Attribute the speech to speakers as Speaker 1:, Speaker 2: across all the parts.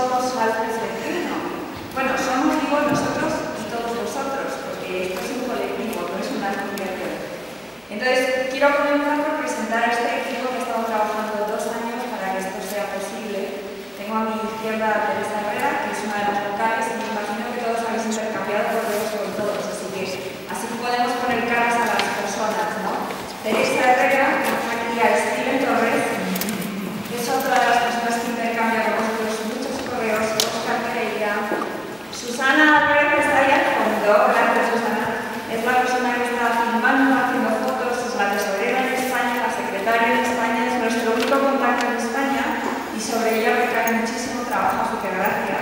Speaker 1: somos Alpes 21. Bueno, somos, digo, nosotros y todos vosotros, porque esto es un colectivo, no es una asociación. Entonces, quiero comenzar por presentar a este equipo que ha estado trabajando 2 años para que esto sea posible. Tengo a mi izquierda a Teresa Herrera, que es una de las vocales, y me imagino que todos habéis intercambiado correos con todos, así podemos poner caras a las personas, ¿no? Teresa Herrera, aquí a Steven Torres, que es otra de las personas que intercambia con nosotros muchos correos, Óscar Pereira, Susana Álvarez, que está ahí al fondo, gracias Susana, es la persona que está filmando, haciendo fotos, es la tesorera en España, la secretaria en España, es nuestro único contacto en España y sobre ella recae muchísimo trabajo, así que gracias.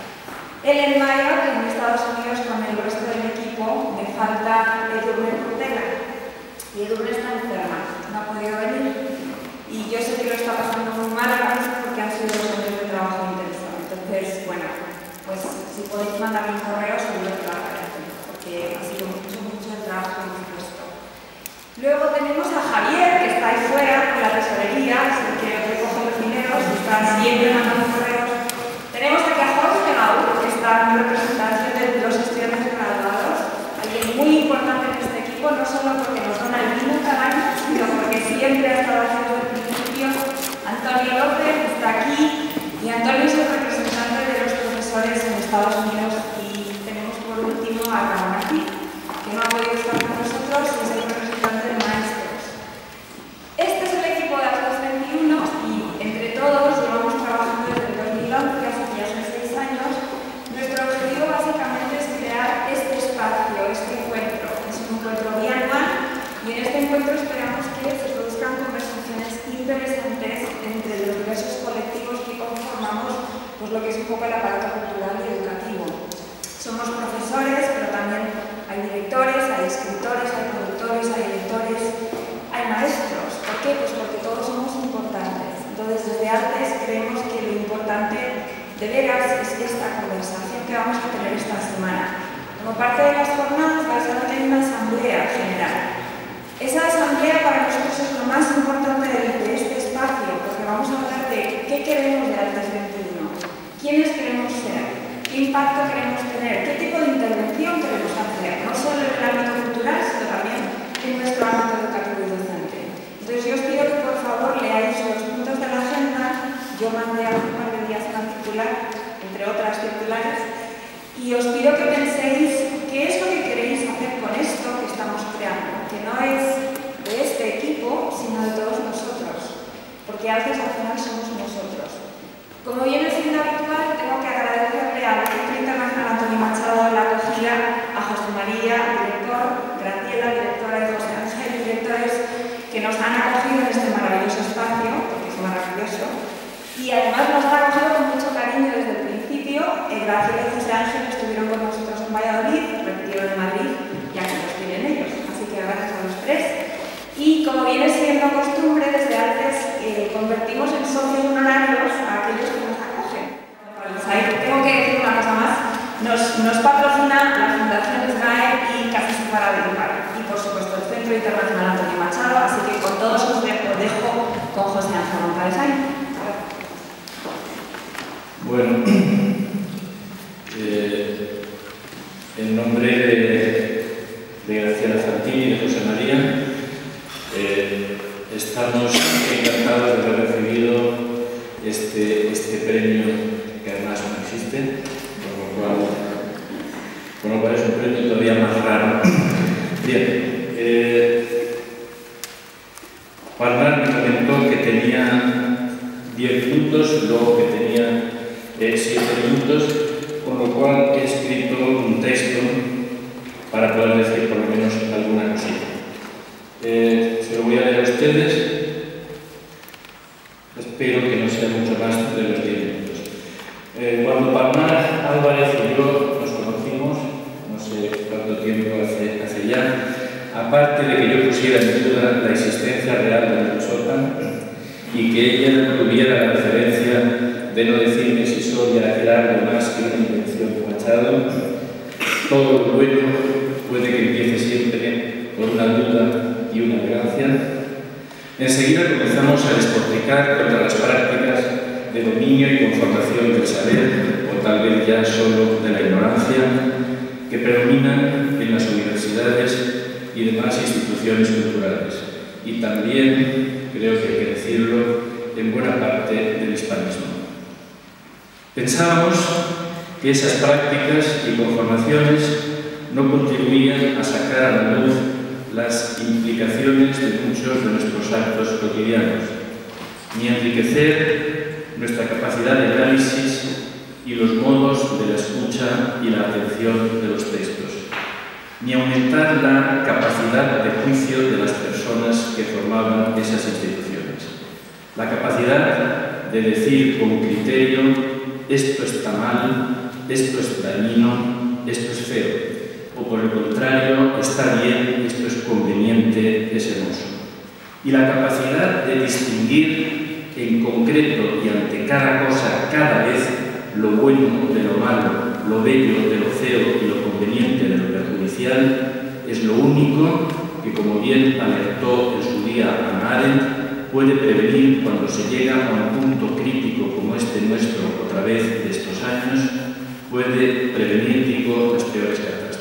Speaker 1: Ellen Mayer, que en Estados Unidos con el resto del equipo, me falta Edurne Portela. Y Edurne está enferma, no ha podido venir. Y yo sé que lo está pasando muy mal ahora mismo porque han sido 2 años de trabajo intenso. Entonces, bueno, pues si podéis mandarme un correo, seguro que lo agradezco, porque ha sido mucho el trabajo que hemos puesto. Luego tenemos a Javier, que está ahí fuera con la tesorería, es el que recoge los dineros, está siempre mandando correos. Tenemos aquí a Jorge Gaúl, que está en representación de los estudiantes graduados, alguien muy importante en este equipo, no solo porque nos dona el vino cada año, sino porque siempre ha estado haciendo desde el principio. Antonio López está aquí, y Antonio es el representante de los profesores en Estados Unidos, y tenemos por último a Ramón aquí, que no ha podido estar con nosotros, y es el representante de maestros. Este es el equipo de Alpes 21, y entre todos llevamos trabajando desde el 2011, así que ya son 6 años. Nuestro objetivo básicamente es crear este espacio, este encuentro. Es un encuentro bianual y en este encuentro esperamos que se produzcan conversaciones interesantes entre los diversos colectivos que conformamos pues lo que es un poco el aparato cultural y educativo. Somos profesores, pero también hay directores, hay escritores, hay productores, hay editores, hay maestros. ¿Por qué? Pues porque todos somos importantes. Entonces, desde Artes creemos que lo importante de veras es esta conversación que vamos a tener esta semana. Como parte de las jornadas vais a tener una asamblea general. Esa asamblea para nosotros es lo más importante de este espacio, porque vamos a hablar de qué queremos de Artes 21, quiénes queremos ser, qué impacto queremos tener, qué tipo de intervención queremos hacer, no solo en el ámbito cultural, sino también en nuestro ámbito educativo y docente. Entonces yo os pido que por favor leáis los puntos de la agenda. Yo mandé hace un par de días una circular, entre otras circulares, y os pido que penséis qué es lo que queréis hacer con esto que estamos creando, que no es de este equipo, sino de todos nosotros, porque Artes al final somos nosotros. Como viene siendo habitual, tengo que agradecerle al Centro Internacional Antonio Machado la acogida, a José María, director, Graciela, directora, y José Ángel, directores, que nos han acogido en este maravilloso espacio, porque es maravilloso, y además nos han acogido con mucho cariño desde el principio. Graciela y José Ángel estuvieron con nosotros en Valladolid, repitieron en Madrid, y aquí los tienen ellos, así que gracias a los 3. Y como viene siendo costumbre, desde Artes convertimos en socios honorarios a aquellos que nos acogen. Ahí tengo que decir una cosa más, nos patrocina la Fundación SGAE y Casi se para de Lugar, y por supuesto el Centro Internacional Antonio Machado, así que con todos os dejo con José Ángel González.
Speaker 2: Bueno, en nombre de Graciela Fantini y de José María, estamos encantados de haber recibido este premio, que además no existe, con lo cual es un premio todavía más raro. Bien, Palmar me comentó que tenía 10 minutos, luego que tenía 7 minutos, con lo cual he escrito un texto para poder decir por lo menos alguna cosita. Se lo voy a leer a ustedes, espero que no sea mucho más de los 10 minutos. Cuando Palmar, Álvarez y yo nos conocimos, no sé cuánto tiempo hace ya, aparte de que yo pusiera en duda la existencia real del sótano y que ella tuviera la referencia de no decirme si Soria era algo más que una invención de Machado, todo lo bueno puede que empiece siempre por una duda y una elegancia. Enseguida comenzamos a despotricar contra las prácticas de dominio y conformación del saber saber, o tal vez ya solo de la ignorancia, que predominan en las universidades y demás instituciones culturales. Y también, creo que hay que decirlo, en buena parte del hispanismo. Pensábamos que esas prácticas y conformaciones no contribuían a sacar a la luz las implicaciones de muchos de nuestros actos cotidianos, ni a enriquecer nuestra capacidad de análisis y los modos de la escucha y la atención de los textos, ni aumentar la capacidad de juicio de las personas que formaban esas instituciones. La capacidad de decir con criterio: esto está mal, esto es dañino, esto es feo. O por el contrario, está bien, esto es conveniente, es hermoso. Y la capacidad de distinguir en concreto y ante cada cosa, cada vez, lo bueno de lo malo, lo bello de lo feo y lo conveniente de lo perjudicial, es lo único que, como bien alertó en su día Hannah Arendt, puede prevenir cuando se llega a un punto crítico como este nuestro, otra vez de estos años, puede prevenir, digo, las peores catástrofes.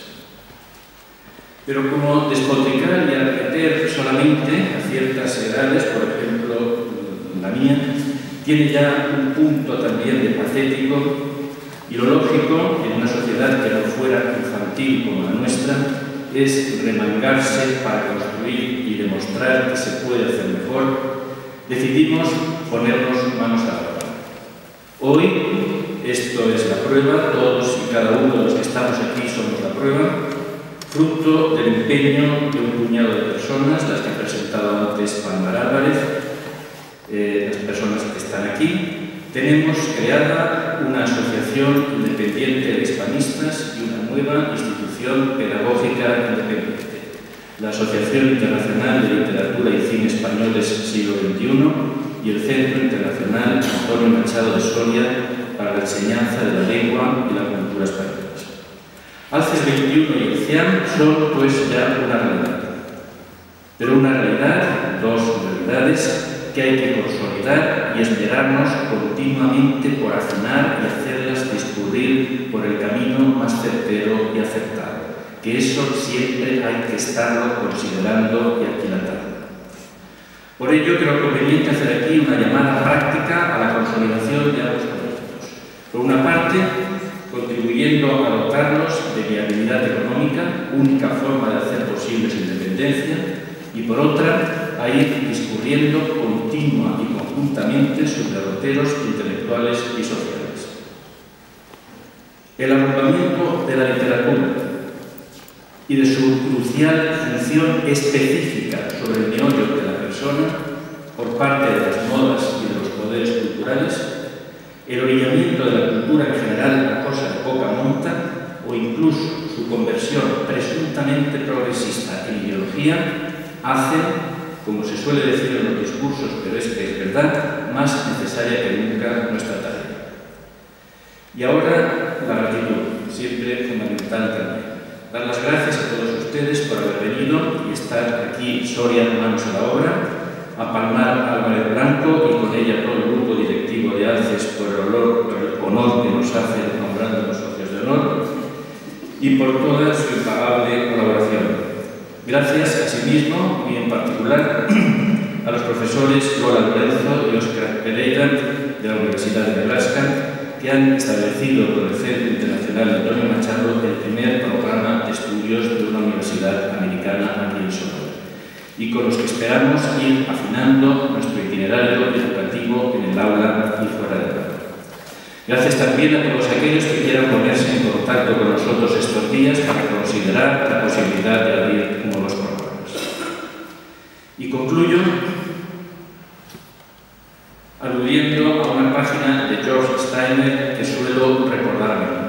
Speaker 2: Pero como despotricar y arremeter solamente a ciertas edades, por ejemplo, la mía, tiene ya un punto también de patético, y lo lógico en una sociedad que no fuera infantil como la nuestra es remangarse para construir y demostrar que se puede hacer mejor. Decidimos ponernos manos a la obra. Hoy esto es la prueba, todos y cada uno de los que estamos aquí somos la prueba, fruto del empeño de un puñado de personas, las que ha presentado antes Palmar Álvarez, las personas que están aquí. Tenemos creada una asociación independiente de hispanistas y una nueva institución pedagógica independiente, la Asociación Internacional de Literatura y Cine Españoles Siglo XXI y el Centro Internacional Antonio Machado de Soria para la Enseñanza de la Lengua y la Cultura Españolas. Alces XXI y el CIAM son pues ya una realidad, pero una realidad, dos realidades, que hay que consolidar y esperarnos continuamente por afinar y hacerlas discurrir por el camino más certero y acertado, que eso siempre hay que estarlo considerando y aquilatando. Por ello creo conveniente hacer aquí una llamada práctica a la consolidación de ambos proyectos. Por una parte, contribuyendo a dotarnos de viabilidad económica, única forma de hacer posible su independencia, y por otra, a ir discurriendo continua y conjuntamente sus derroteros intelectuales y sociales. El arrobamiento de la literatura y de su crucial función específica sobre el meollo de la persona por parte de las modas y de los poderes culturales, el orillamiento de la cultura en general a cosa de poca monta o incluso su conversión presuntamente progresista en ideología hacen, como se suele decir en los discursos, pero es que es verdad, más necesaria que nunca nuestra tarea. Y ahora la gratitud, siempre fundamental también. Dar las gracias a todos ustedes por haber venido y estar aquí, Soria, manos a la obra, a Palmar Álvarez Blanco y con ella todo el grupo directivo de Alces por el honor que nos hacen nombrándonos socios de honor y por toda su impagable colaboración. Gracias asimismo, y en particular, a los profesores Lola Lorenzo y Óscar Pereira de la Universidad de Nebraska, que han establecido con el Centro Internacional Antonio Machado el primer programa de estudios de una universidad americana aquí en Sonora, y con los que esperamos ir afinando nuestro itinerario educativo en el aula y fuera del aula. Gracias también a todos aquellos que quieran ponerse en contacto con nosotros estos días para considerar la posibilidad de abrir nuevos programas. Y concluyo aludiendo a una página de George Steiner que suelo recordarme.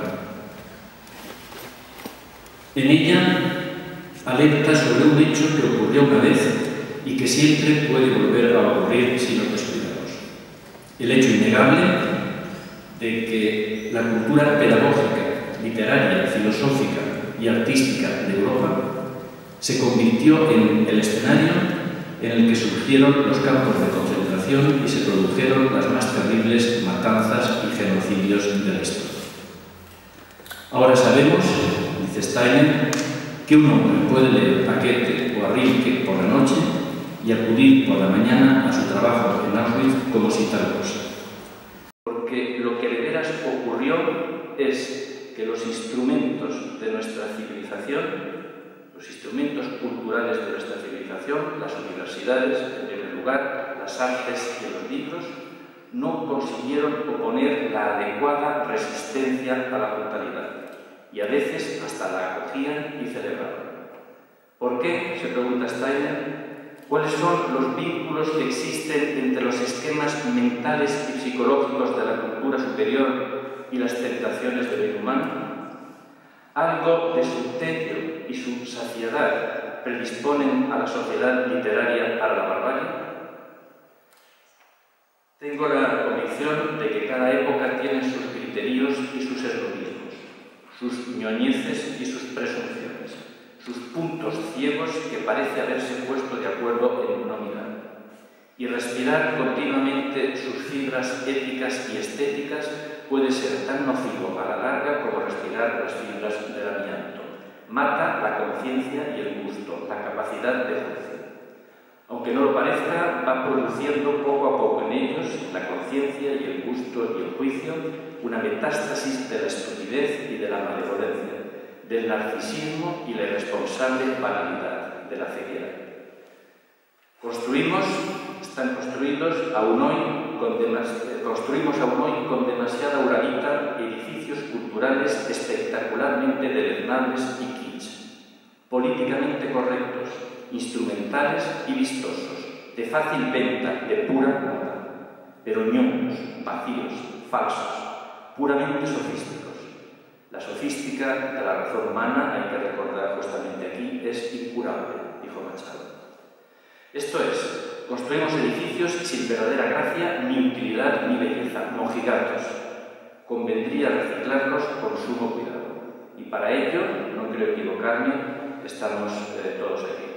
Speaker 2: En ella alerta sobre un hecho que ocurrió una vez y que siempre puede volver a ocurrir si nos descuidamos. El hecho innegable de que la cultura pedagógica, literaria, filosófica y artística de Europa se convirtió en el escenario en el que surgieron los campos de concentración y se produjeron las más terribles matanzas y genocidios medios del Estado. Ahora sabemos, dice Steiner, que un hombre puede leer Paquete o a Rilke por la noche y acudir por la mañana a su trabajo en Auschwitz como si tal cosa. Porque lo que de veras ocurrió es que los instrumentos de nuestra civilización, los instrumentos culturales de nuestra civilización, las universidades, en primer lugar, las artes y los libros, no consiguieron oponer la adecuada resistencia a la brutalidad, y a veces hasta la acogían y celebraban. ¿Por qué?, se pregunta Steiner. ¿Cuáles son los vínculos que existen entre los esquemas mentales y psicológicos de la cultura superior y las tentaciones del bien humano? ¿Algo de su tedio y su saciedad predisponen a la sociedad literaria para la barbarie? Tengo la convicción de que cada época tiene sus criterios y sus esnovismos, sus ñoñeces y sus presunciones, sus puntos ciegos que parece haberse puesto de acuerdo en no mirar. Y respirar continuamente sus fibras éticas y estéticas puede ser tan nocivo a la larga como respirar las fibras del amianto. Mata la conciencia y el gusto, la capacidad de juicio. Aunque no lo parezca, va produciendo poco a poco en ellos, la conciencia y el gusto y el juicio, una metástasis de la estupidez y de la malevolencia, del narcisismo y la irresponsable banalidad, de la ceguera. Están construidos aún hoy con demasiada uralita edificios culturales espectacularmente deleznables y kitsch, políticamente correctos, instrumentales y vistosos, de fácil venta, de pura moda, pero ñoños, vacíos, falsos, puramente sofísticos. La sofística de la razón humana, hay que recordar justamente aquí, es incurable, dijo Machado. Esto es, construimos edificios sin verdadera gracia, ni utilidad, ni belleza, mojigatos. Convendría reciclarlos con sumo cuidado. Y para ello, no creo equivocarme, estamos todos aquí.